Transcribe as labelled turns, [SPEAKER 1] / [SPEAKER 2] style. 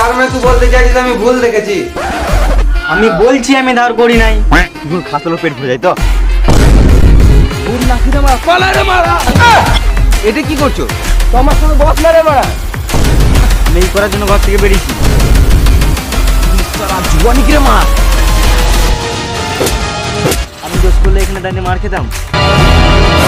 [SPEAKER 1] ধার মে তুই বলতে চাইছিস আমি ভুল দেখেছি।
[SPEAKER 2] আমি বলছি আমি ধার করি নাই।
[SPEAKER 3] খাতলো পেট ভরে যায় তো।
[SPEAKER 1] এটা কি করছো?
[SPEAKER 2] তোমার সঙ্গে বস না রে বাড়া। আমি এই করার জন্য ঘর থেকে বেরিয়েছি।
[SPEAKER 3] জুয়ানি কিরে মার।
[SPEAKER 2] আমি দোষ করলে এখানে দাঁড়িয়ে মার খেতাম।